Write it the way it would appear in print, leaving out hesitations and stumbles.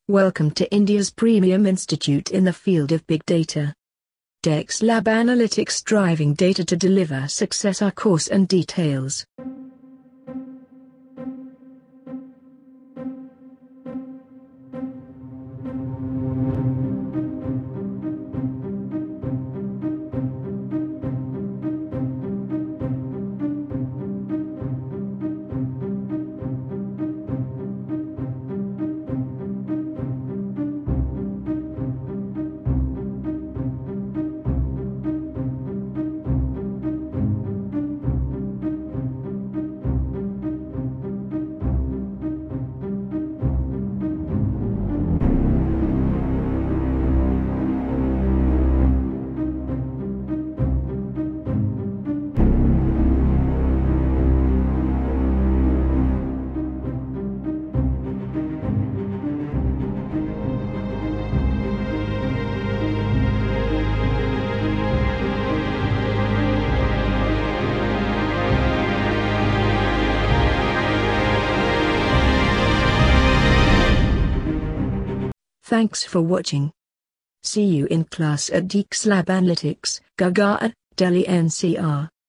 Welcome to India's premium institute in the field of big data. Dex Lab Analytics, driving data to deliver success. Our course and details. Thanks for watching. See you in class at Dex Lab Analytics, Gurgaon, Delhi NCR.